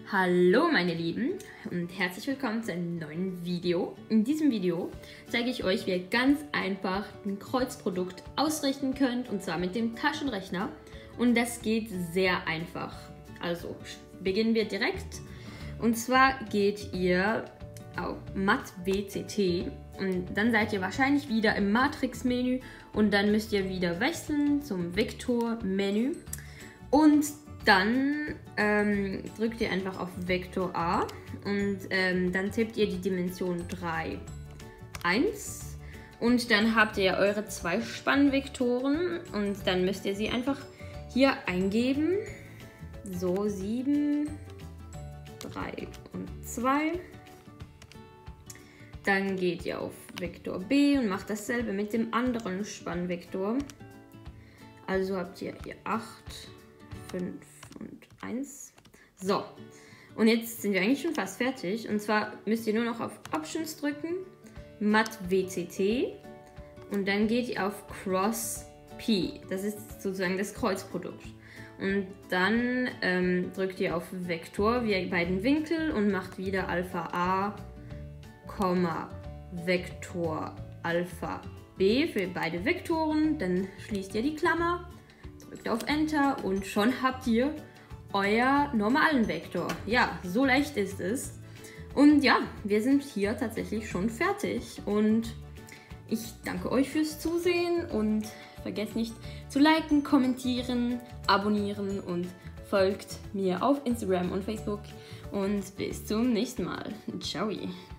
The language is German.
Hallo meine Lieben und herzlich willkommen zu einem neuen Video. In diesem Video zeige ich euch, wie ihr ganz einfach ein Kreuzprodukt ausrechnen könnt, und zwar mit dem Taschenrechner, und das geht sehr einfach. Also beginnen wir direkt, und zwar geht ihr auf Mat-WCT und dann seid ihr wahrscheinlich wieder im Matrix-Menü und dann müsst ihr wieder wechseln zum Vektor-Menü und dann drückt ihr einfach auf Vektor A und dann tippt ihr die Dimension 3, 1 und dann habt ihr eure zwei Spannvektoren und dann müsst ihr sie einfach hier eingeben. So, 7, 3 und 2. Dann geht ihr auf Vektor B und macht dasselbe mit dem anderen Spannvektor. Also habt ihr hier 8, 5 und 1. So, und jetzt sind wir eigentlich schon fast fertig. Und zwar müsst ihr nur noch auf Options drücken, Mat-WCT und dann geht ihr auf Cross P. Das ist sozusagen das Kreuzprodukt. Und dann drückt ihr auf Vektor wie beiden Winkel und macht wieder Alpha A, Vektor Alpha B für beide Vektoren. Dann schließt ihr die Klammer, drückt auf Enter und schon habt ihr euer normalen Vektor. Ja, so leicht ist es. Und ja, wir sind hier tatsächlich schon fertig. Und ich danke euch fürs Zusehen und vergesst nicht zu liken, kommentieren, abonnieren und folgt mir auf Instagram und Facebook. Und bis zum nächsten Mal. Ciao.